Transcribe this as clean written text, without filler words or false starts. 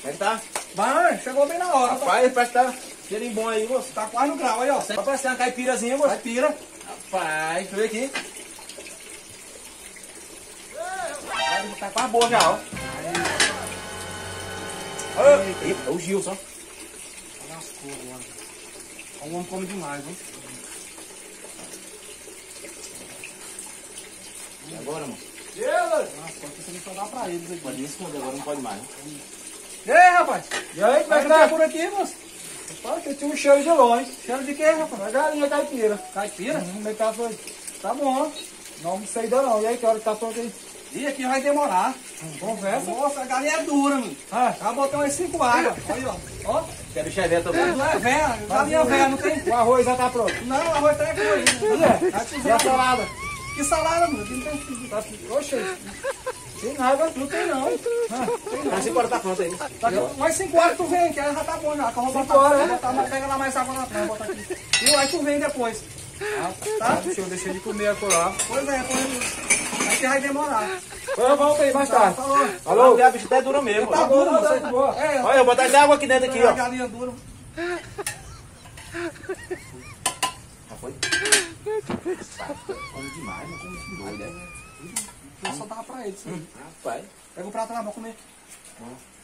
Como é que tá? Vai, chegou bem na hora. Rapaz, parece que tá cheirinho bom aí, moço. Tá quase no grau aí, ó. Vai parecer uma caipirazinha, moço. Caipira. Rapaz, deixa eu ver aqui. Tá quase boa já, ó. É o Gilson. Lascou agora. O homem come demais, viu? E agora, moço? Nossa, pode ter que só dar pra eles aqui. Pode esconder, agora não pode mais. E aí, rapaz? E aí, como é que Tá tá? por aqui, moço? Rapaz, que tinha um cheiro de longe. Cheiro de quê, rapaz? A galinha caipira. Caipira? Como é que tá, foi? Tá bom. Não sei ainda não. E aí, que hora que tá pronto aí? Ih, aqui vai demorar. Conversa. Nossa, a galinha é dura, mano. Ah, Já botou umas 5 águas. Aí, ó. Ó. Quer bicho é velho também? Não é velha, galinha velha, não tem. o arroz já tá pronto. Não, o arroz tá aqui ainda. E é? Vai E a cozinhar. salada? Que salada, mano? Aqui não tem. Tá... Oxe, tem nada. Não tem não. Mas 5 horas tá pronto aí. Tá aqui, mais 5 horas tu vem, que aí já tá bom já. Que eu vou 5 botar, horas, vou né? botar, pega lá mais água na frente, botar aqui. E aí tu vem depois. Tá? Deixa eu deixar de comer a colar. Pois é, pois aqui vai demorar. Eu volto aí mais tarde. Falou. Alô? A bicha até dura mesmo. Tá Moço. duro, tá você. boa. É, Olha, eu vou botar até água aqui dentro, aqui, a ó. galinha dura. Já foi? Come demais, mas come doido, né? Eu só dava pra eles. Rapaz. Pega o prato lá, vou comer. Bom.